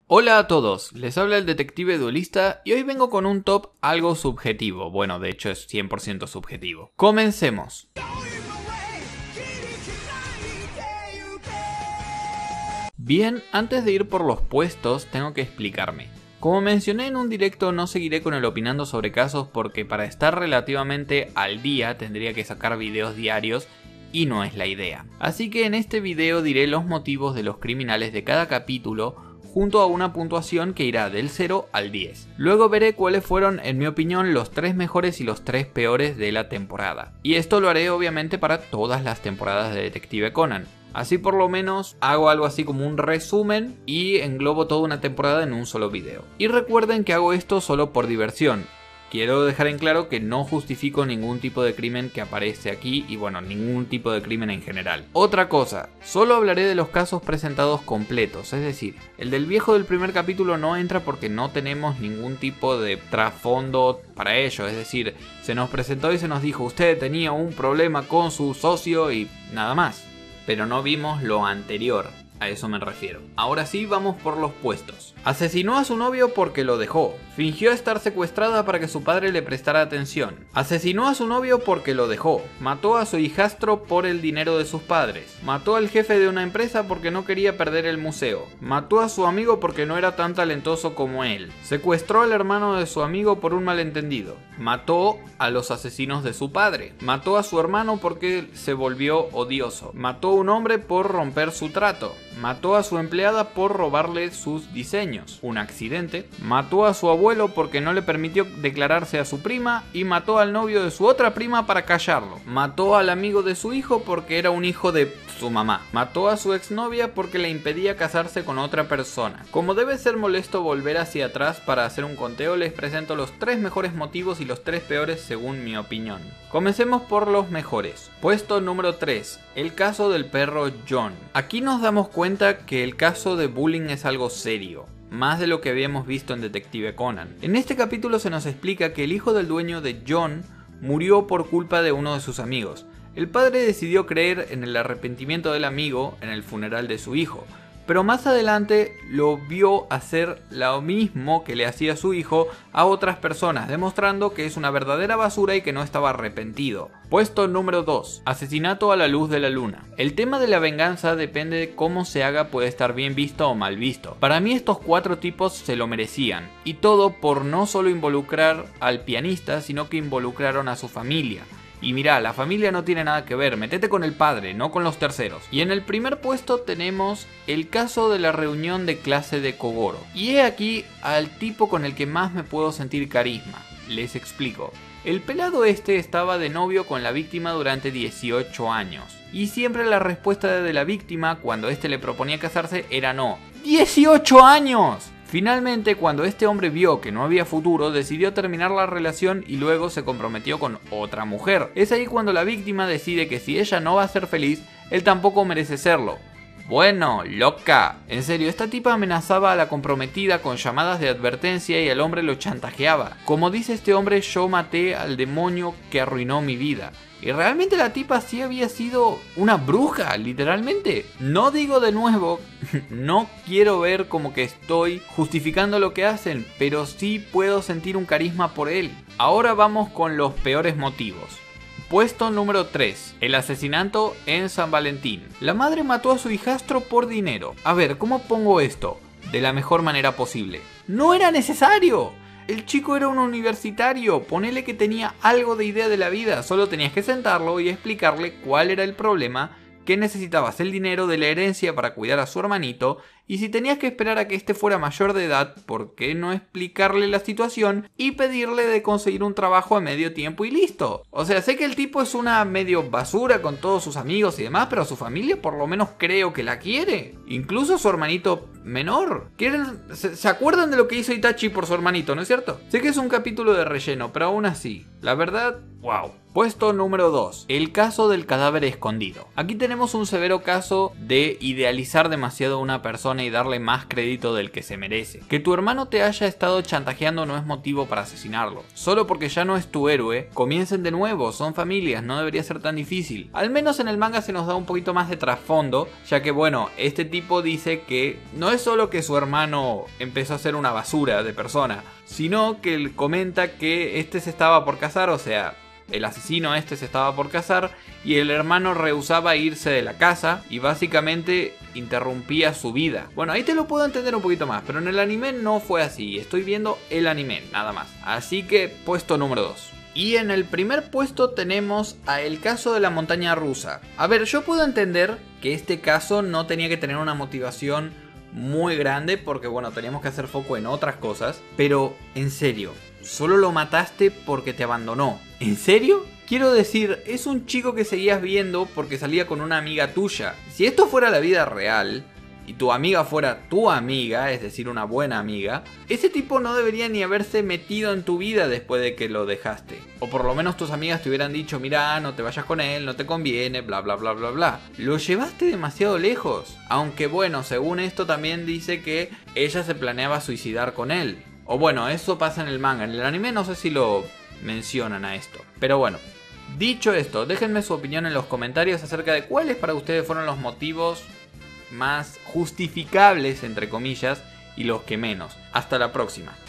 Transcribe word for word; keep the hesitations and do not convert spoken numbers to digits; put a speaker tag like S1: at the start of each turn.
S1: Hola a todos, les habla el detective duelista y hoy vengo con un top algo subjetivo. Bueno, de hecho es cien por ciento subjetivo. Comencemos. Bien, antes de ir por los puestos tengo que explicarme. Como mencioné en un directo, no seguiré con el opinando sobre casos porque para estar relativamente al día tendría que sacar videos diarios y no es la idea. Así que en este video diré los motivos de los criminales de cada capítulo junto a una puntuación que irá del cero al diez. Luego veré cuáles fueron, en mi opinión, los tres mejores y los tres peores de la temporada. Y esto lo haré obviamente para todas las temporadas de Detective Conan. Así por lo menos hago algo así como un resumen y englobo toda una temporada en un solo video. Y recuerden que hago esto solo por diversión. Quiero dejar en claro que no justifico ningún tipo de crimen que aparece aquí y bueno, ningún tipo de crimen en general. Otra cosa, solo hablaré de los casos presentados completos, es decir, el del viejo del primer capítulo no entra porque no tenemos ningún tipo de trasfondo para ello, es decir, se nos presentó y se nos dijo usted tenía un problema con su socio y nada más, pero no vimos lo anterior. A eso me refiero. Ahora sí, vamos por los puestos. Asesinó a su novio porque lo dejó. Fingió estar secuestrada para que su padre le prestara atención. Asesinó a su novio porque lo dejó. Mató a su hijastro por el dinero de sus padres. Mató al jefe de una empresa porque no quería perder el museo. Mató a su amigo porque no era tan talentoso como él. Secuestró al hermano de su amigo por un malentendido. Mató a los asesinos de su padre. Mató a su hermano porque se volvió odioso. Mató a un hombre por romper su trato. Mató a su empleada por robarle sus diseños. Un accidente. Mató a su abuelo porque no le permitió declararse a su prima y mató al novio de su otra prima para callarlo. Mató al amigo de su hijo porque era un hijo de su mamá. Mató a su exnovia porque le impedía casarse con otra persona. Como debe ser molesto volver hacia atrás para hacer un conteo, les presento los tres mejores motivos y los tres peores según mi opinión. Comencemos por los mejores. Puesto número tres. El caso del perro John. Aquí nos damos cuenta que el caso de bullying es algo serio, más de lo que habíamos visto en Detective Conan. En este capítulo se nos explica que el hijo del dueño de John murió por culpa de uno de sus amigos. El padre decidió creer en el arrepentimiento del amigo en el funeral de su hijo, pero más adelante lo vio hacer lo mismo que le hacía a su hijo a otras personas, demostrando que es una verdadera basura y que no estaba arrepentido. Puesto número dos. Asesinato a la luz de la luna. El tema de la venganza depende de cómo se haga, puede estar bien visto o mal visto. Para mí estos cuatro tipos se lo merecían, y todo por no solo involucrar al pianista, sino que involucraron a su familia. Y mirá, la familia no tiene nada que ver, metete con el padre, no con los terceros. Y en el primer puesto tenemos el caso de la reunión de clase de Kogoro. Y he aquí al tipo con el que más me puedo sentir carisma. Les explico. El pelado este estaba de novio con la víctima durante dieciocho años. Y siempre la respuesta de la víctima cuando este le proponía casarse era no. ¡dieciocho años! Finalmente, cuando este hombre vio que no había futuro, decidió terminar la relación y luego se comprometió con otra mujer. Es ahí cuando la víctima decide que si ella no va a ser feliz, él tampoco merece serlo. Bueno, loca. En serio, esta tipa amenazaba a la comprometida con llamadas de advertencia y el hombre lo chantajeaba. Como dice este hombre, yo maté al demonio que arruinó mi vida. Y realmente la tipa sí había sido una bruja, literalmente. No digo de nuevo, no quiero ver como que estoy justificando lo que hacen, pero sí puedo sentir un carisma por él. Ahora vamos con los peores motivos. Puesto número tres. El asesinato en San Valentín. La madre mató a su hijastro por dinero. A ver, ¿cómo pongo esto de la mejor manera posible? ¡No era necesario! El chico era un universitario, ponele que tenía algo de idea de la vida, solo tenías que sentarlo y explicarle cuál era el problema, que necesitabas el dinero de la herencia para cuidar a su hermanito, y si tenías que esperar a que este fuera mayor de edad, ¿por qué no explicarle la situación y pedirle de conseguir un trabajo a medio tiempo y listo? O sea, sé que el tipo es una medio basura con todos sus amigos y demás, pero su familia por lo menos creo que la quiere. Incluso su hermanito menor. ¿Quieren, se, ¿Se acuerdan de lo que hizo Itachi por su hermanito, no es cierto? Sé que es un capítulo de relleno, pero aún así, la verdad, wow. Puesto número dos. El caso del cadáver escondido. Aquí tenemos un severo caso de idealizar demasiado a una persona perdone y darle más crédito del que se merece. Que tu hermano te haya estado chantajeando no es motivo para asesinarlo. Solo porque ya no es tu héroe, comiencen de nuevo, son familias, no debería ser tan difícil. Al menos en el manga se nos da un poquito más de trasfondo, ya que bueno, este tipo dice que no es solo que su hermano empezó a ser una basura de persona, sino que él comenta que este se estaba por casar, o sea, el asesino este se estaba por casar y el hermano rehusaba irse de la casa y básicamente interrumpía su vida. Bueno, ahí te lo puedo entender un poquito más, pero en el anime no fue así. Estoy viendo el anime, nada más. Así que puesto número dos. Y en el primer puesto tenemos a El caso de la montaña rusa. A ver, yo puedo entender que este caso no tenía que tener una motivación muy grande porque bueno, teníamos que hacer foco en otras cosas, pero en serio, solo lo mataste porque te abandonó. ¿En serio? Quiero decir, es un chico que seguías viendo porque salía con una amiga tuya. Si esto fuera la vida real y tu amiga fuera tu amiga, es decir, una buena amiga, ese tipo no debería ni haberse metido en tu vida después de que lo dejaste. O por lo menos tus amigas te hubieran dicho, mira, no te vayas con él, no te conviene, bla bla bla bla bla. Lo llevaste demasiado lejos. Aunque bueno, según esto también dice que ella se planeaba suicidar con él. O bueno, eso pasa en el manga. En el anime no sé si lo mencionan a esto. Pero bueno, dicho esto, déjenme su opinión en los comentarios acerca de cuáles para ustedes fueron los motivos más justificables, entre comillas, y los que menos. Hasta la próxima.